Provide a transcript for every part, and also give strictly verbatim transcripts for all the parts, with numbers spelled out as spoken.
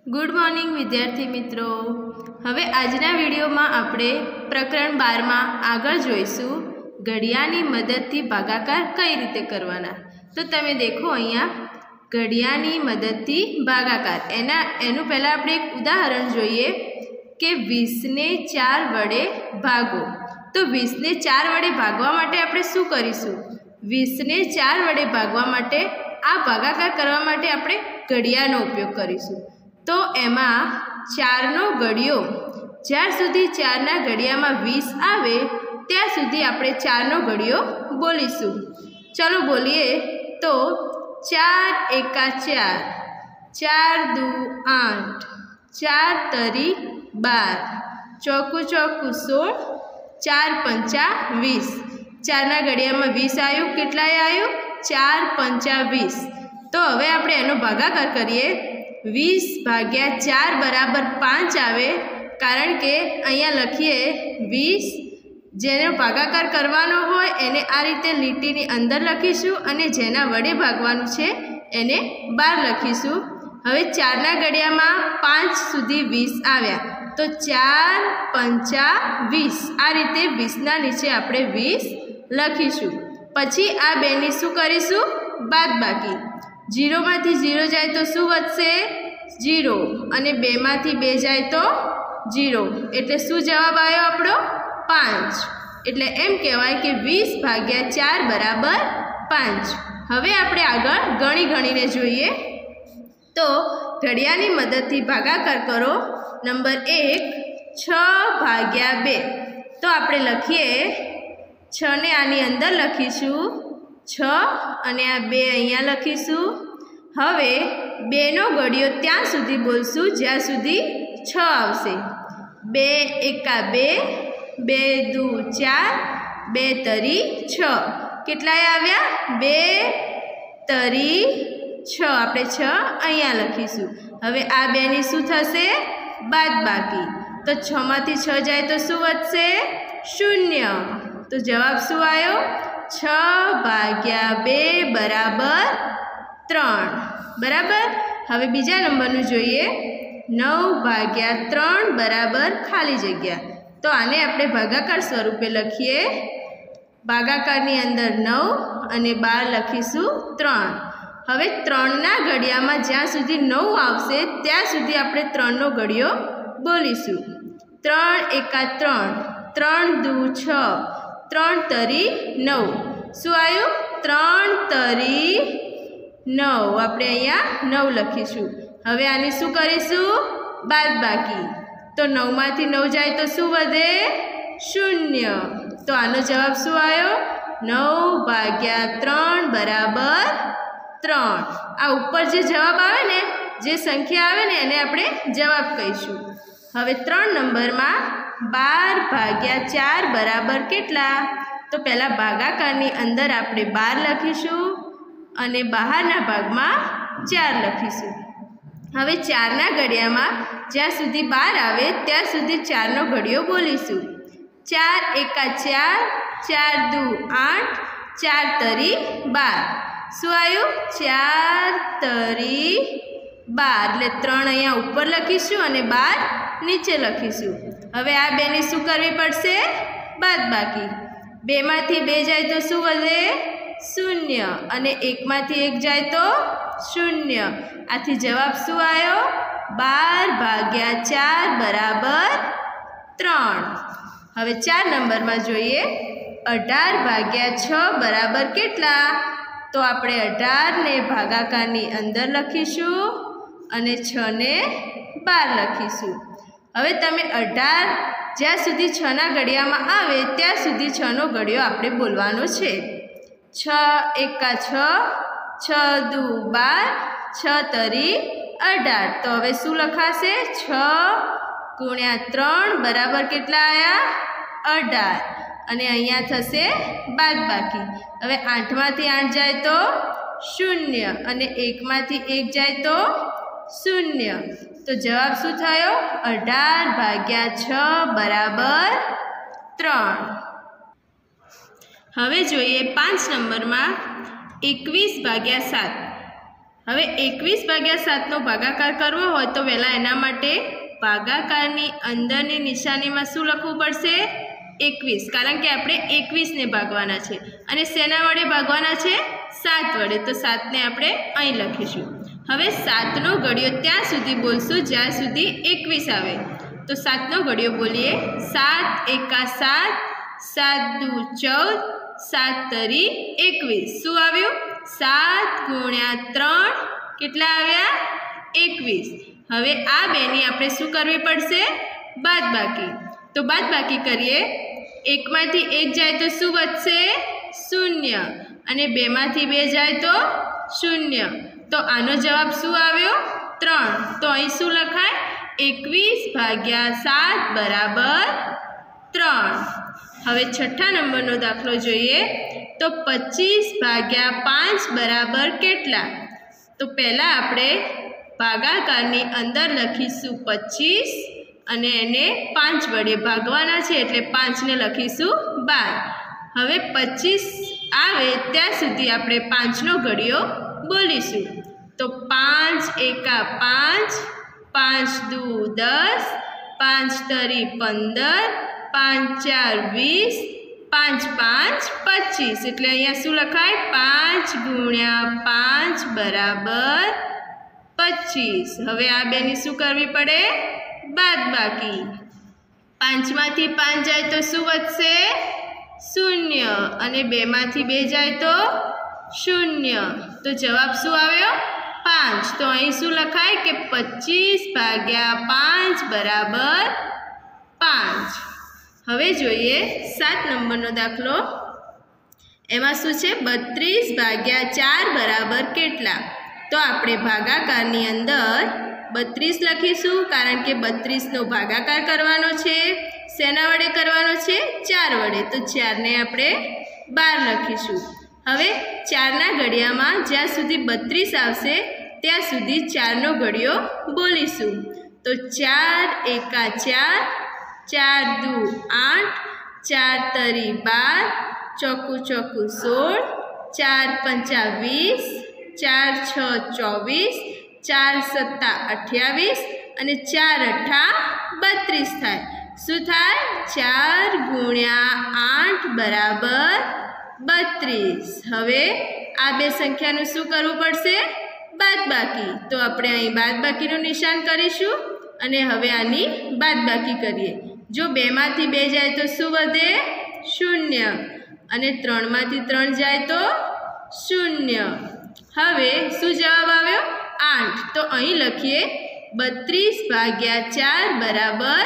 Good morning विद्यार्थी मित्रों। हवे आजना विडियो में आपणे प्रकरण बार में आगळ जोईशुं घड़ियानी मददथी भागाकार कई रीते करवाना। तो तमे देखो अहींया घड़ियानी मददथी भागाकार एना एनु पहला आपणे एक उदाहरण जोईए के वीस ने चार वडे भागो। तो वीस ने चार वडे भागवा माटे आपणे शुं करीशुं? वीस ने चार वडे भागवा माटे आ भागाकार करवा माटे आपणे घड़ियानो उपयोग करीशुं। तो एमां चारनो घड़ियो ज्यार सुधी चारना घड़ियामां वीस आवे त्यार सुधी आपणे चारनो घड़ियो बोलीशुं। चलो बोलीए तो चार एका चार, चार दू आठ, चार तरी बार, चौकू चौकू सोळ, चार पंचा वीस। चारना घड़ियामां वीस आयु, केटलाय आयु? चार पंचा वीस। तो हवे आपणे एनो भागाकार करीए। वीस भाग्या चार बराबर पांच आवे, कारण के अहींया लखीए वीस जेनो भागाकार करवानो होय एने आ रीते લીટીની અંદર લખીશું અને જેના વડે ભાગવાનું છે એને બહાર લખીશું। હવે ચારના ઘડિયામાં પાંચ સુધી વીસ આવ્યા તો ચાર પંચા વીસ, આ રીતે વીસના નીચે આપણે વીસ લખીશું। પછી આ બેની શું કરીશું? બાદબાકી। जीरोमांथी जीरो जाए तो शू वधशे? जीरो। अने बे मांथी बे जाए तो जीरो, एटले शू जवाब आव्यो आपणो? पांच। एटले एम कहेवाय के वीस भाग्या चार बराबर पांच। हवे आपणे आगळ गणी गणीने जोईए। तो घड़ियानी मददथी भागाकार करो। नंबर एक छ भाग्या बे। तो आपणे लखीए छ ने आनी अंदर लखीशुं छ अने आ बे अहींया लखीशुं। हवे बेनो घड़ियो त्यां सुधी बोलशुं ज्यां सुधी छ आवशे। बे एका बे, बे दू चार, बे तरी छ। केटलाय आव्या? बे तरी छ। आपणे छ अहींया लखीशुं। हवे आ बेनी शुं थशे? बादबाकी। तो छ मांथी छ जाए तो शुं वधशे? शून्य। तो जवाब शुं आव्यो? छ भाग्या बे बराबर त्रण। बराबर। हवे बीजा नंबरनुं जोईए। नौ भाग्या त्रण बराबर खाली जग्या। तो आने आपणे भागाकार स्वरूपे लखीए। भागाकारनी अंदर नौ अने बार लखीशुं त्रण। हवे त्रणना घड़ियामां ज्यां सुधी नौ आवशे त्यां सुधी आपणे त्रणनो घड़ियो बोलीशुं। त्रण एका त्रण, त्रण दू छ, त्रण तरी नौ। शुं आव्युं? त्रण तरी नौ। आपणे अहींया नौ लखीशुं। हवे आनी शुं करीशुं? बादबाकी। तो नौ मांथी नौ जाए तो शुं वधे? शून्य। तो आनो जवाब शुं आव्यो? नौ भाग्या त्रण बराबर त्रण। आ उपर जे जवाब आवे ने, जे संख्या आवे ने एने आपणे जवाब कहीशुं। हवे त्रण नंबर में बार भाग्या चार बराबर केटला? तो पहला भागाकारनी अंदर आपणे बार लखीशुं अने बहारना भागमां चार लखीशुं। हवे चारना घड़ियामां ज्यां सुधी बार आवे त्यां सुधी चारनो घड़ियो बोलीशुं। चार एका चार, चार दू आठ, चार तरी बार। शुं आव्युं? चार तरी बार। एटले त्रण अहींया उपर लखीशुं अने बार नीचे लखीशुं। हवे आ बेनी शुं करवी पड़शे? बादबाकी। बे मांथी बे जाए तो शुं वधे? शून्य। अने एक मांथी एक जाए तो शून्य। आथी जवाब शुं आव्यो? बार भाग्या चार बराबर त्रण। हवे चार नंबर में जोईए। अठार भाग्या छ बराबर केटला? तो आपणे अठार ने भागाकारनी अंदर लखीशुं अने छ ने बार लखीशुं। हवे तमे अठार ज्यां सुधी छ ना घड़ियामां आवे त्यां सुधी छ नो घड़ियो आपणे बोलवानो छे। छ एका छ, छ दू बार, छ तरी अठार। तो हवे शुं लखाशे? छ गुण्या त्रण बराबर केटला आया? अठार। अने अहींया थशे बादबाकी। हवे आठ मांथी आठ जाए तो शून्य अने एक मांथी एक जाए तो शून्य। तो जवाब शुं थयो? अठार भाग्या छ बराबर त्रण। हवे जोईए पांच नंबर में एकवीस भाग्या सात। हवे एकवीस भाग्या सात नो भागाकार करवो होय तो पहेला एना माटे भागाकारनी अंदरनी निशानीमां शुं लखवुं पड़शे? एकवीस, कारण के आपणे एकवीस ने भागवाना छे अने सेना वडे भागवाना छे? सात वडे। तो सात ने आपणे अहीं लखीशुं। हवे सात नो घड़ियो त्यां सुधी बोलशुं ज्यां सुधी एकवीस आवे। तो सात नो घड़ियो बोलीए। सात एका सात, सात दू चौद, सात तरी एकवीस। शुं आव्युं? सात गुण्या त्रण केटला आव्या? एकवीस। हवे आ बेनी आपणे शुं करवी पड़शे? बादबाकी। तो बादबाकी करीए। एक मांथी एक जाए तो शुं वधशे? शून्य। अने बे मांथी बे जाए तो शून्य। तो आनो जवाब शुं आव्यो? त्रण। तो अहीं शुं लखाय? एकवीस भाग्या सात बराबर त्रण। हवे छठ्ठा नंबरनो दाखलो जोईए। तो पच्चीस भाग्या पांच बराबर केटला? तो पहला आपणे भागाकारनी अंदर लखीशुं पच्चीस अने एने पांच वडे भागवाना छे एटले पांच ने लखीशुं बार। हवे पच्चीस आवे त्यां सुधी आपणे पांच नो घड़ियो बोलीशुं। तो पांच एका पांच, पांच दू दस, पांच तरी पंदर, पांच चार वीस, पांच पांच पच्चीस। एटले अहींया शुं लखाय? पांच गुण्या पांच बराबर पच्चीस। हवे आ बेनी शुं करवी पड़े? बादबाकी। पांच मांथी पांच जाए तो शुं वधशे? शून्य। अने बे मांथी बे जाए तो शून्य। तो जवाब शुं आव्यो? पांच। तो अहीं शुं लखाय के पच्चीस भाग्या पांच बराबर पांच। हवे जोईए सात नंबरनो दाखलो। एमां शुं छे? बत्रीस भाग्या चार बराबर केटला? तो आपणे भागाकारनी अंदर बत्रीस लखीशुं, कारण के बत्रीस नो भागाकार करवानो छे। सेना वडे करवानो छे? चार वडे। तो चार ने आपणे बार लखीशुं। हवे चारना घड़ियामां ज्यां सुधी बत्रीस आवशे त्यां सुधी चारनो घड़ियो बोलीशुं। तो चार एका चार, चार दू आठ, चार तरी बार, चौकू चौकू सोळ, चार पंचा वीस, चार छ चौवीस, चार सत्ता अठावीस अने चार अठा बत्रीस थाय। शुं थाय? चार गुण्या आठ बराबर बत्रीस। हवे आ बे संख्यानुं शुं करवुं पड़शे? बादबाकी। तो आपणे અહીં બાદબાકીનું નિશાન કરીશું અને હવે આની બાદબાકી કરીએ। જો બે માંથી બે જાય તો શું વધે? શૂન્ય। અને ત્રણ માંથી ત્રણ જાય તો શૂન્ય। હવે શું જવાબ આવ્યો? આઠ। તો અહીં લખીએ બત્રીસ ભાગ્યા ચાર બરાબર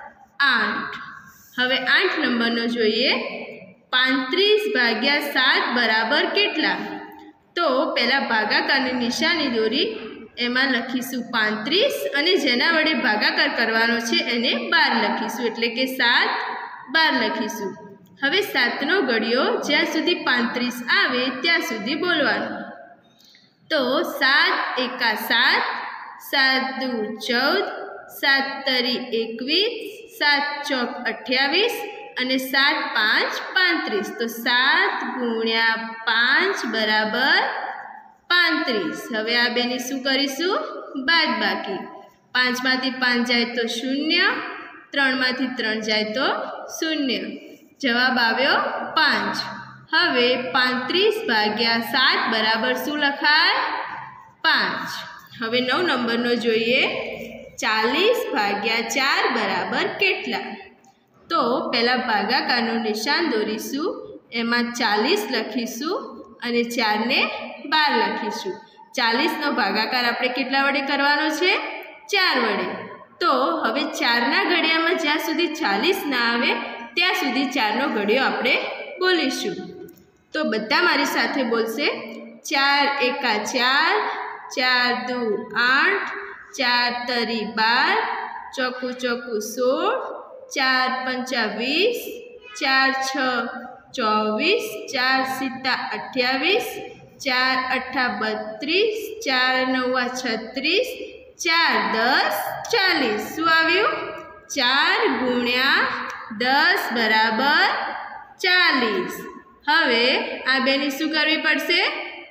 આઠ। હવે આઠ નંબરનો જોઈએ। પાંત્રીસ ભાગ્યા સાત બરાબર કેટલા? તો પહેલાં ભાગાકારની નિશાની દોરી એમાં લખીશું પાંત્રીસ અને જેના વડે ભાગાકાર કરવાનો છે એને બાર લખીશું, એટલે કે સાત બાર લખીશું। હવે સાતનો ઘડિયો જ્યાં સુધી પાંત્રીસ આવે ત્યાં સુધી બોલવાનું। તો સાત એકા સાત, સાત દુ ચૌદ, સાત તરી એકવીસ, સાત ચોક અઠ્યાવીસ અને સાત પાંચ પાંત્રીસ। તો સાત ગુણ્યા પાંચ બરાબર પાંત્રીસ। હવે આ બેની શું કરીશું? બાદબાકી। પાંચમાંથી પાંચ જાય તો શૂન્ય, ત્રણમાંથી ત્રણ જાય તો શૂન્ય। જવાબ આવ્યો પાંચ। હવે પાંત્રીસ ભાગ્યા સાત બરાબર શું લખાય? પાંચ। હવે નવ નંબરનો જોઈએ। ચાલીસ ભાગ્યા ચાર બરાબર કેટલા? તો પહેલાં ભાગાકારનું નિશાન દોરીશું, એમાં ચાલીસ લખીશું અને ચારને બાર લખીશું। ચાલીસનો ભાગાકાર આપણે કેટલા વડે કરવાનો છે? ચાર વડે। તો હવે ચારના ઘડિયામાં જ્યાં સુધી ચાલીસ ના આવે ત્યાં સુધી ચારનો ઘડિયો આપણે બોલીશું। તો બધા મારી સાથે બોલશે। ચાર એકા ચાર, ચાર દુ આઠ, ચાર તરી બાર, ચોકું ચોકું સોળ, ચાર પંચા વીસ, ચાર છ ચોવીસ, ચાર સિત્તા અઠ્યાવીસ, ચાર અઠ્ઠા બત્રીસ, ચાર નવા છત્રીસ, ચાર દસ ચાલીસ। શું આવ્યું? ચાર ગુણ્યા દસ બરાબર ચાલીસ। હવે આ બેની શું કરવી પડશે?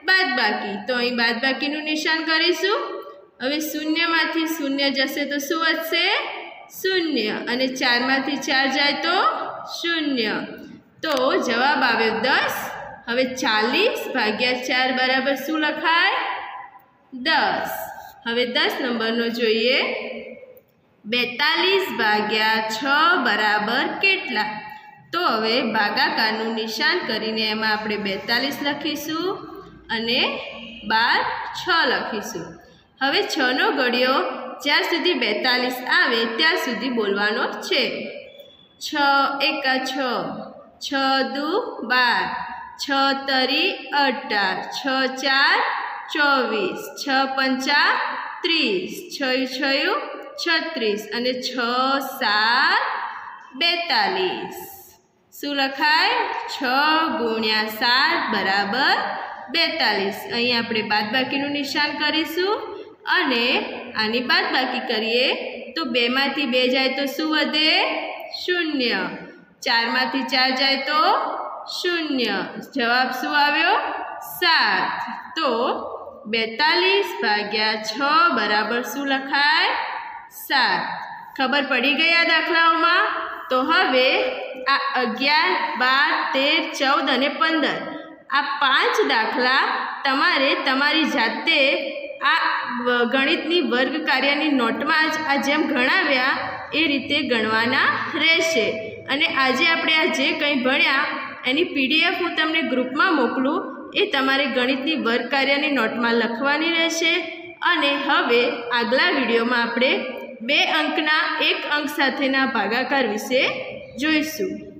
બાદબાકી, તો અહીં બાદબાકીનું નિશાન કરીશું। હવે શૂન્યમાંથી શૂન્ય જશે તો શું વધશે? શૂન્ય, અને ચારમાંથી ચાર જાય તો શૂન્ય, તો જવાબ આવ્યો દસ। હવે ચાલીસ ભાગ્યા ચાર બરાબર શું લખાય? દસ। હવે દસ નંબરનો જોઈએ, બેતાલીસ ભાગ્યા છ બરાબર કેટલા? તો હવે ભાગાકારનું નિશાન કરીને એમાં આપણે બેતાલીસ લખીશું અને બાર છ લખીશું। હવે છનો ઘડિયો જ્યાર સુધી બેતાલીસ આવે ત્યાં સુધી બોલવાનો છે। છ એકા છ, છ દુ બાર, છ તરી અઢાર, છ ચાર ચોવીસ, છ પંચા ત્રીસ, છયું છયું છત્રીસ અને છ સાત બેતાલીસ। શું લખાય? છ ગુણ્યા સાત બરાબર બેતાલીસ। અહીં આપણે બાદબાકીનું નિશાન કરીશું અને આની બાદબાકી કરીએ તો બેમાંથી બે જાય તો શું વધે? શૂન્ય। ચારમાંથી ચાર જાય તો શૂન્ય, જવાબ શું આવ્યો? સાત। તો બેતાલીસ ભાગ્યા છ બરાબર શું લખાય? સાત। ખબર પડી ગઈ આ દાખલાઓમાં? તો હવે આ અગિયાર, બાર, તેર, ચૌદ અને પંદર આ પાંચ દાખલા તમારે તમારી જાતે આ ગણિતની વર્ગ કાર્યની નોટમાં જ આ જેમ ગણાવ્યા એ રીતે ગણવાના રહેશે। અને આજે આપણે આ જે કંઈ ભણ્યા એની પીડીએફ હું તમને ગ્રુપમાં મોકલું, એ તમારે ગણિતની વર્ગ કાર્યની નોટમાં લખવાની રહેશે। અને હવે આગલા વિડીયોમાં આપણે બે અંકના એક અંક સાથેના ભાગાકાર વિશે જોઈશું।